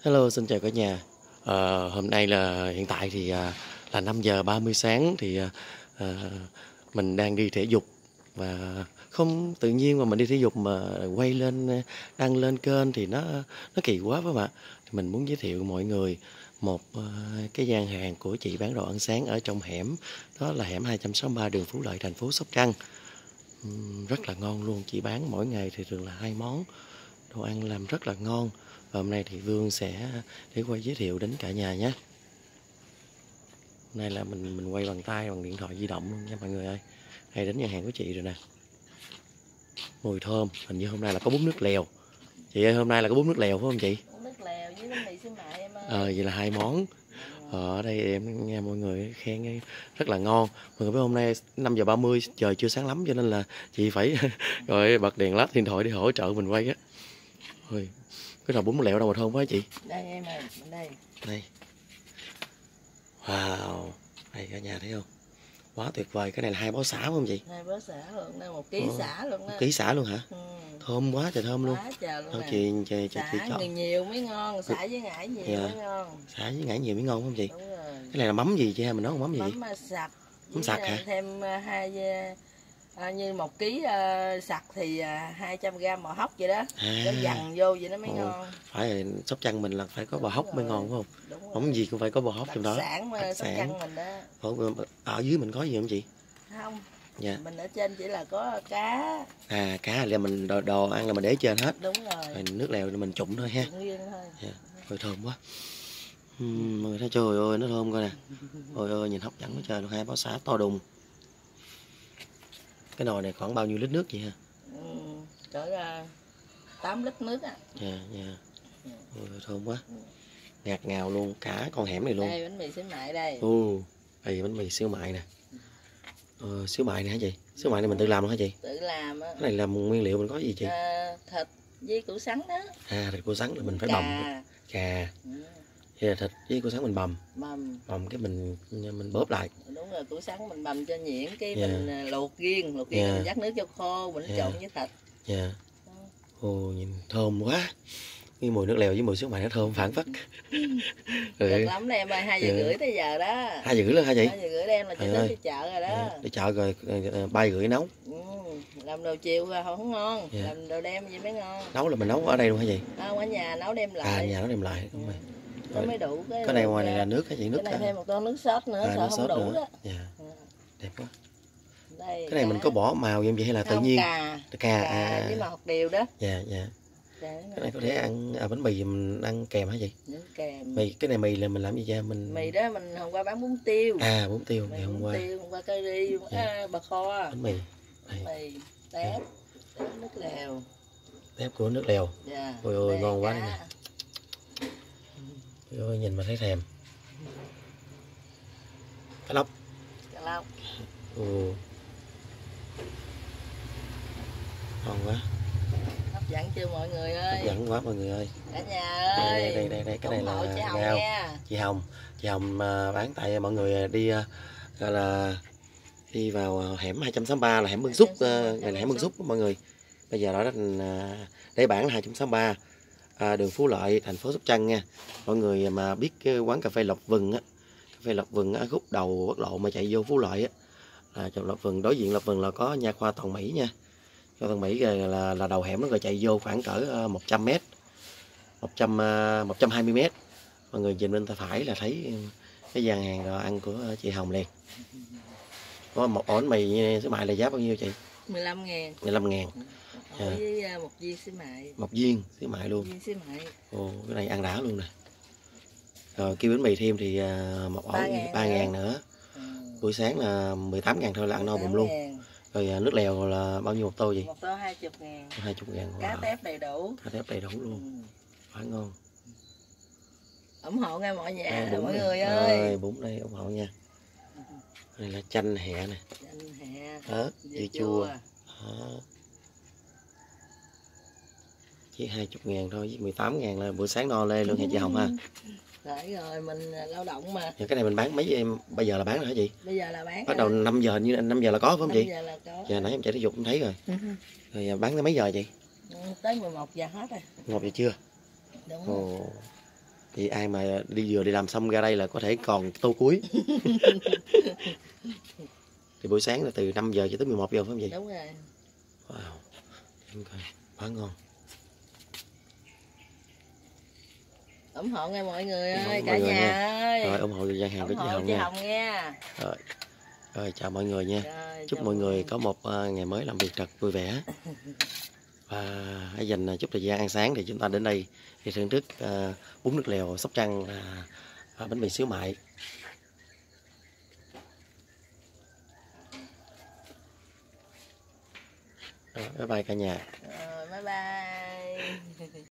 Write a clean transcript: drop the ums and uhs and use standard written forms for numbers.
Hello, xin chào cả nhà. Hôm nay là hiện tại thì là 5 giờ 30 sáng thì mình đang đi thể dục và không tự nhiên mà mình đi thể dục mà quay lên đăng lên kênh thì nó kỳ quá phải không ạ? Thì mình muốn giới thiệu mọi người một cái gian hàng của chị bán đồ ăn sáng ở trong hẻm, đó là hẻm 263 đường Phú Lợi, thành phố Sóc Trăng. Rất là ngon luôn, chị bán mỗi ngày thì thường là 2 món, đồ ăn làm rất là ngon. Và hôm nay thì Vương sẽ để quay giới thiệu đến cả nhà nhé. Hôm nay là mình quay bằng tay, bằng điện thoại di động luôn nha mọi người ơi. Hay đến nhà hàng của chị rồi nè. Mùi thơm, hình như hôm nay là có bún nước lèo. Chị ơi, hôm nay là có bún nước lèo phải không chị? Bún nước lèo với bánh mì xíu mại em ơi. Vậy là 2 món. Ở đây em nghe mọi người khen rất là ngon. Mọi người biết hôm nay 5 giờ 30 trời chưa sáng lắm cho nên là chị phải rồi bật đèn led điện thoại để hỗ trợ mình quay á. Ôi, cái nồi bún nước lèo đâu mà thơm quá chị. Đây em ơi, đây. Đây. Wow, đây cả nhà thấy không? Quá tuyệt vời, cái này là 2 bó xả phải không chị? 2 bó xả luôn, đây 1 ký xả luôn đó. 1 ký xả luôn hả? Thơm quá trời thơm luôn. Quá trời luôn. Chị xả nhiều mới ngon, xả với ngải nhiều mới ngon. Xả với ngải nhiều mới ngon không chị? Đúng rồi. Cái này là mắm gì chị ha? Mình nấu mắm gì? Mắm sặc. Mắm sặc hả? Thêm như 1 ký sặc thì 200g bò hóc vậy đó. Nó dằn vô vậy nó mới ngon. Phải rồi, Sóc Trăng mình là phải có bò hóc mới ngon phải không? Món gì cũng phải có bò hóc trong đó. Đặc sản Sóc Trăng mình đó. Ở dưới mình có gì không chị? Không. Dạ. Mình ở trên chỉ là có cá. Cá là mình đồ ăn là mình để trên hết. Đúng rồi. Nước lèo mình trụng thôi ha. Trụng riêng thôi. Dạ. Ôi thơm quá. Mọi người thấy trời ơi nó thơm coi nè. Ôi ơi nhìn hấp dẫn quá trời luôn, 2 bó xả to đùng. Cái nồi này khoảng bao nhiêu lít nước vậy ha? Cỡ 8 lít nước á. Dạ. Ôi, thơm quá. Ngạt ngào luôn, cả con hẻm này luôn. Đây bánh mì xíu mại đây. Đây bánh mì xíu mại nè. Xíu mại này hả chị? Xíu mại này mình tự làm luôn hả chị? Tự làm á. Cái này làm nguyên liệu mình có gì chị? Thịt với củ sắn đó. Thịt củ sắn là mình phải bầm. Cà. Vậy là thịt với củ sắn mình bầm. Bầm cái mình bóp lại. Đúng rồi, củ sắn mình bầm cho nhuyễn cái mình luộc riêng mình vắt nước cho khô, mình trộn với thịt. Dạ. Nhìn thơm quá. Cái mùi nước lèo với mùi xíu mại nó thơm phảng phất. Được lắm đây em ơi, 2 giờ rưỡi tới giờ đó. 2 giờ rưỡi luôn hả chị? 2 giờ rưỡi đem là chị đến đi chợ rồi đó. Đi chợ rồi 3 giờ rưỡi nấu. Làm đồ chiều không ngon, làm đồ đem vậy mới ngon. Nấu là mình nấu ở đây luôn hả chị? Không, ở nhà nấu đem lại. Nhà nấu đem lại, đúng rồi. Nó mới đủ cái này ngoài này là nước hả chị? Nước cái này thêm một tô nước sốt nữa, sợ không đủ đó. Đẹp quá. Đây, cái này mình có bỏ màu vậy hay là tự nhiên? Cà với màu hột điều đó. Dạ. Cái này có thể ăn bánh mì mình ăn kèm hả chị? Kèm. Cái này mì là mình làm gì ra? Mì đó mình hôm qua bán bún tiêu. Bún tiêu ngày hôm qua. Hôm qua curry, bò kho. Bánh mì. Mì tép nước lèo. Tép của nước lèo. Ôi ôi ngon quá đây nè. Ôi ơi nhìn mà thấy thèm. Cá lóc. Ngon quá. Hấp dẫn chưa mọi người ơi? Hấp dẫn quá mọi người ơi. Cả nhà ơi. Đây cái này là rau. Chị Hồng bán tại mọi người đi gọi là đi vào hẻm 263 là hẻm Bưng Xúc, này là hẻm Bưng Xúc mọi người. Bây giờ đó để bản là 263 đường Phú Lợi, thành phố Sóc Trăng nha. Mọi người mà biết cái quán cà phê Lộc Vừng á, cà phê Lộc Vừng ở khúc đầu quốc lộ mà chạy vô Phú Lợi á, là Lộc Vừng, đối diện Lộc Vừng là có nha khoa Toàn Mỹ nha. Nha Toàn Mỹ là đầu hẻm nó rồi chạy vô khoảng cỡ 100 m, 120 m. Mọi người nhìn bên tay phải là thấy cái gian hàng đồ ăn của chị Hồng liền. Có một ổ bánh mì xíu mại là giá bao nhiêu chị? 15.000. 15.000. Với 1 viên xíu mại. 1 viên xíu mại luôn. Viên xíu mại. Cái này ăn đã luôn nè. Rồi kêu bánh mì thêm thì một ổ 3.000 nữa. Buổi sáng là 18.000 thôi là ăn no bụng luôn. Rồi nước lèo là bao nhiêu một tô gì? Một tô 20.000. 20.000. Cá tép đầy đủ. Cá tép đầy đủ luôn. Quá ngon. Ủng hộ nha mọi nhà, mọi người ơi. Bún đây ủng hộ nha. Đây là chanh hẹ nè. Ớt, dưa chua. Chỉ 20.000 thôi, với 18.000 là bữa sáng no lê luôn nha chị Hồng ha. Rồi mình lao động mà. Cái này mình bán mấy em bây giờ là bán rồi hả chị? Bây giờ là bán. Bắt đầu 5 giờ, như 5 giờ là có phải không chị? 5 giờ là có. Giờ nãy em chạy thể dục em thấy rồi. Rồi bán tới mấy giờ chị? Tới 11 giờ hết rồi. 11 giờ trưa. Đúng rồi. Thì ai mà vừa đi làm xong ra đây là có thể còn tô cuối. Thì buổi sáng là từ 5 giờ cho tới 11 giờ phải không vậy? Đúng rồi. Wow. Okay. Quá ngon. Ủng hộ nghe mọi người Ủng hộ ơi, mọi cả người nhà nha. ơi. Rồi ủng hộ gian hàng của chị Hồng nha. Hồng nha. Rồi. Rồi chào mọi người nha. Rồi, chúc mọi người có một ngày mới làm việc thật vui vẻ. Và hãy dành chút thời gian ăn sáng thì chúng ta đến đây để thưởng thức bún nước lèo Sóc Trăng và bánh mì xíu mại. Rồi, bye bye cả nhà. Rồi, bye bye.